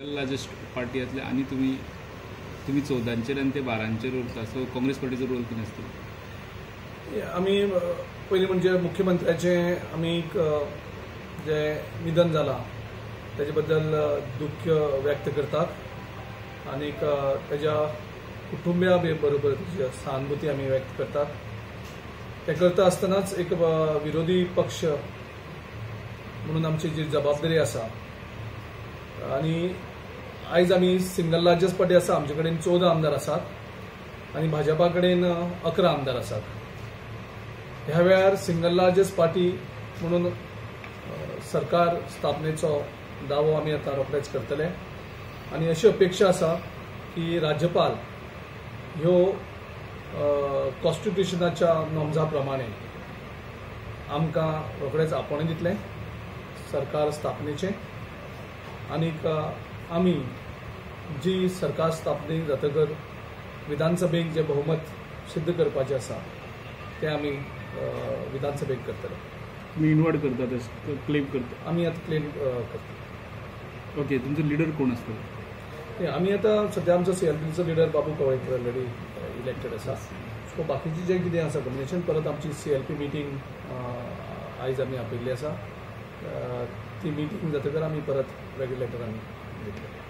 Largest पार्टीयातले आणि तुम्ही 14 आणि ते 12 उरता, सो काँग्रेस पार्टीचो रोल कितें आसतलो? आमी पयलीं म्हणजे मुख्यमंत्र्याचें आमी जे निधन जालां तेजे बद्दल दुख्ख व्यक्त करतात आणि तेज्या कुटुंबिया बरोबर तेजी सहानुभूती आमी व्यक्त करतात. ते करता आसतनाच एक विरोधी पक्ष म्हणून आमची जी जबाबदारी आसा आणि आयज आमी सिंगल लार्जस्ट पार्टी आसा. आमचे कडेन 14 आमदार आसात आणि भाजपा कडेन 11 आमदार आसात. ह्या वेळार सिंगल लार्जस्ट पार्टी म्हणून सरकार स्थापनेचो दावो आमी आतां रोखडेच करतले आणि अशी अपेक्षा आसा की राज्यपाल ह्यो कॉन्स्टिट्यूशनाच्या नॉर्म्सा प्रमाणे आमकां रोखडेच आपणे दितले सरकार स्थापनेचे आनीक आमी जी सरकार स्थापने जातकर विधानसभेक जे बहुमत सिद्ध करपाचें आसा ते आमी विधानसभेक करतले. मी इन्वाइट करता, क्लेम करता, आमी आतां क्लेम करता. ओके, तुमचो लिडर कोण आसतलो? आमी आतां सध्या आमचो CLPचो leader Babu Kavlekar already elected आसा. सो बाकीचे जे कितें आसा कॉम्बिनेशन परत आमची CLP मिटींग आयज आमी आपयल्ली आसा. ती मिटींग जातकर आमी परत रेग्युलेटरांनी घेतली.